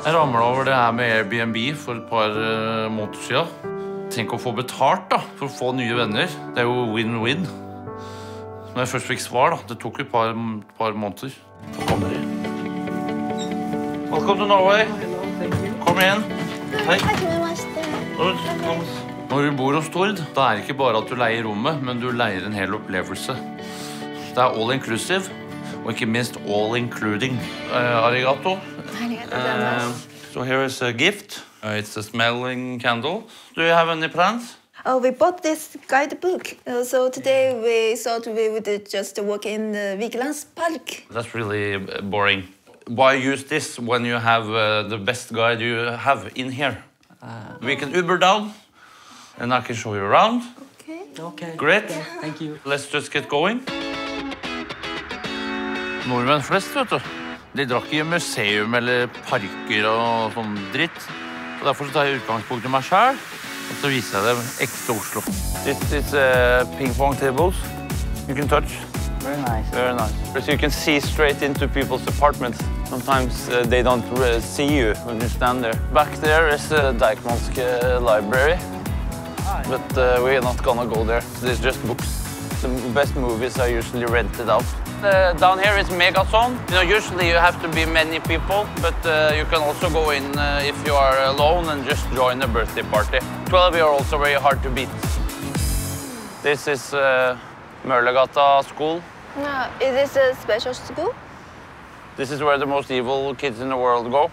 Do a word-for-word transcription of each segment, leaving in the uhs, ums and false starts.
Jeg ramlet over det her med Airbnb for et par uh, måneder siden. Tenk å få betalt da, for å få nye venner. Det er jo win-win. Når jeg først fikk svar, da, det tok jo et par, par måneder. Så kommer de. Welcome to Norway. Hello, thank you. Kom igjen. Hei. Når Når du bor hos Tord, da er det ikke bare at du leier rommet, men du leier en hel opplevelse. Det er all inclusive, og ikke minst all including. Uh, arigato. Uh, so here is a gift. Uh, it's a smelling candle. Do you have any plans? Oh, we bought this guidebook. Uh, so today we thought we would just walk in the Vigelandspark. That's really boring. Why use this when you have uh, the best guide you have in here? Uh, we can Uber down, and I can show you around. Okay. Okay. Great. Yeah, thank you. Let's just get going. Nordmenn flest, vet du. De drar ikke i museum eller parker og sånn dritt. Så derfor tar jeg utgangspunkt i meg selv, og så viser jeg dem ekte Oslo. This is uh, ping-pong tables. You can touch. Very nice. Very nice. So you can see straight into people's apartments. Sometimes uh, they don't uh, see you when you stand there. Back there is the Deichmanske library, but uh, we're not gonna go there. There's just books. The best movies are usually rented out. Uh, down here is Megazone. You know, usually you have to be many people, but uh, you can also go in uh, if you are alone and just join a birthday party. twelve are also very hard to beat. This is uh, Mørlegata School. Uh, is this a special school? This is where the most evil kids in the world go.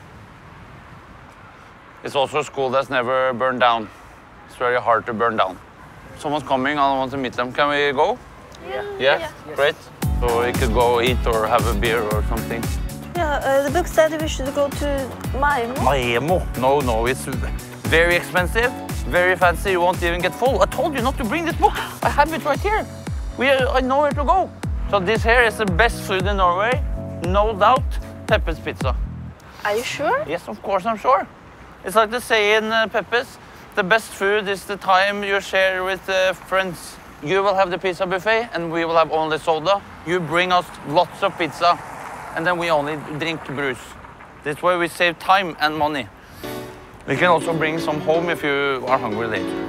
It's also a school that's never burned down. It's very hard to burn down. Someone's coming, I want to meet them. Can we go? Yeah. Yeah? Yeah. Great. So we could go eat or have a beer or something. Yeah, uh, the book said we should go to Maimo. Maemo? No, no, it's very expensive, very fancy. You won't even get full. I told you not to bring this book. I have it right here. We are, I know where to go. So this here is the best food in Norway. No doubt, Peppes Pizza. Are you sure? Yes, of course, I'm sure. It's like they say in uh, Peppes, the best food is the time you share with uh, friends. You will have the pizza buffet, and we will have only soda. You bring us lots of pizza, and then we only drink brews. This way we save time and money. We can also bring some home if you are hungry later.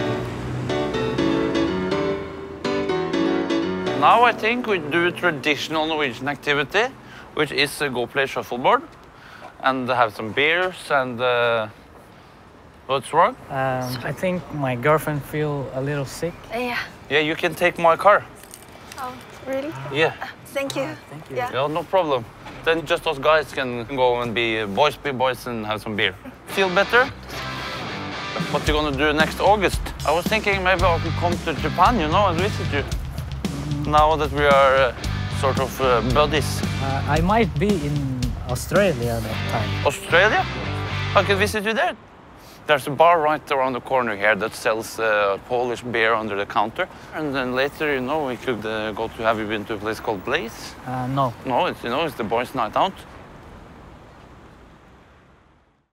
Now I think we do traditional Norwegian activity, which is uh, go play shuffleboard and have some beers and... Uh, what's wrong? Um, I think my girlfriend feel a little sick. Yeah. Yeah, you can take my car. Oh, really? Yeah. Thank you. Thank you. Yeah. Yeah, no problem. Then just us guys can go and be boys, be boys, and have some beer. Feel better? What you gonna do next August? I was thinking maybe I could come to Japan, you know, and visit you. Now that we are uh, sort of uh, buddies. Uh, I might be in Australia that time. Australia? I can visit you there. There's a bar right around the corner here that sells uh, Polish beer under the counter. And then later, you know, we could uh, go to, have you been to a place called Blaze? Uh, no. No, it's, you know, it's the boys' night out.